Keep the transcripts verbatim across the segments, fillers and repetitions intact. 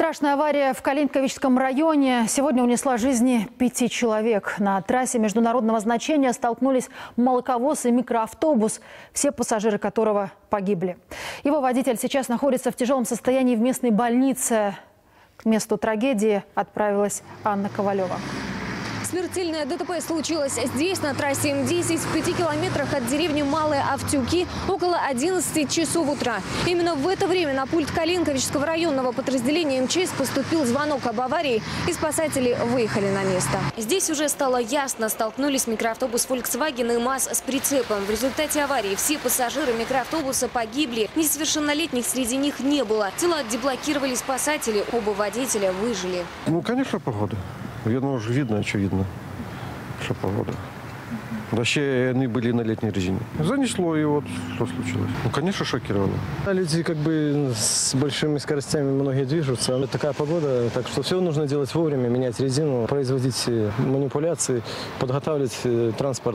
Страшная авария в Калинковичском районе сегодня унесла жизни пяти человек. На трассе международного значения столкнулись молоковоз и микроавтобус, все пассажиры которого погибли. Его водитель сейчас находится в тяжелом состоянии в местной больнице. К месту трагедии отправилась Анна Ковалева. Смертельное ДТП случилось здесь, на трассе М десять, в пяти километрах от деревни Малые Автюки, около одиннадцати часов утра. Именно в это время на пульт Калинковичского районного подразделения МЧС поступил звонок об аварии, и спасатели выехали на место. Здесь уже стало ясно, столкнулись микроавтобус Volkswagen и МАЗ с прицепом. В результате аварии все пассажиры микроавтобуса погибли, несовершеннолетних среди них не было. Тела деблокировали спасатели, оба водителя выжили. Ну, конечно, погода. Я думаю, уже видно, очевидно, что погода. Вообще, они были на летней резине. Занесло, и вот что случилось. Ну, конечно, шокировало. Люди как бы с большими скоростями многие движутся. Такая погода, так что все нужно делать вовремя, менять резину, производить манипуляции, подготавливать транспорт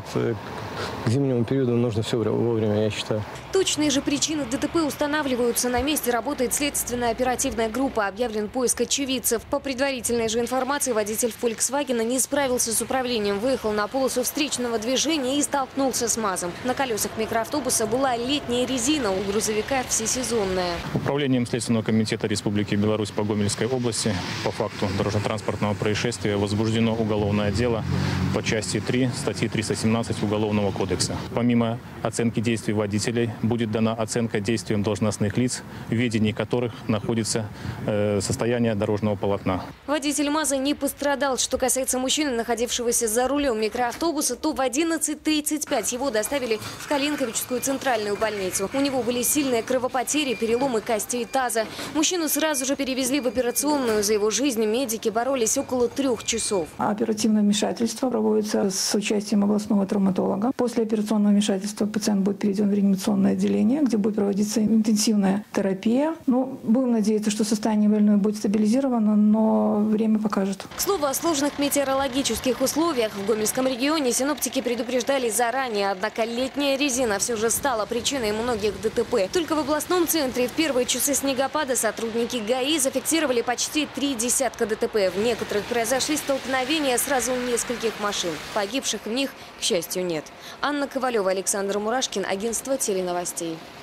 к зимнему периоду нужно все вовремя, я считаю. Точные же причины ДТП устанавливаются. На месте работает следственная оперативная группа. Объявлен поиск очевидцев. По предварительной же информации, водитель Volkswagen не справился с управлением, выехал на полосу встречного движения и столкнулся с МАЗом. На колесах микроавтобуса была летняя резина, у грузовика всесезонная. Управлением Следственного комитета Республики Беларусь по Гомельской области по факту дорожно-транспортного происшествия возбуждено уголовное дело по части три статьи триста семнадцать Уголовного кодекса. Помимо оценки действий водителей, будет дана оценка действиям должностных лиц, в ведении которых находится э, состояние дорожного полотна. Водитель МАЗа не пострадал. Что касается мужчины, находившегося за рулем микроавтобуса, то в одиннадцать тридцать пять его доставили в Калинковичскую центральную больницу. У него были сильные кровопотери, переломы костей таза. Мужчину сразу же перевезли в операционную. За его жизнь медики боролись около трех часов. Оперативное вмешательство проводится с участием областного травматолога. После операционного вмешательства пациент будет переведен в реанимационное отделение, где будет проводиться интенсивная терапия. Ну, будем надеяться, что состояние больной будет стабилизировано, но время покажет. К слову о сложных метеорологических условиях в Гомельском регионе синоптики предупреждали заранее, однако летняя резина все же стала причиной многих ДТП. Только в областном центре в первые часы снегопада сотрудники ГАИ зафиксировали почти три десятка ДТП. В некоторых произошли столкновения сразу нескольких машин. Погибших в них, к счастью, нет. Анна Ковалева, Александр Мурашкин, агентство теленовостей.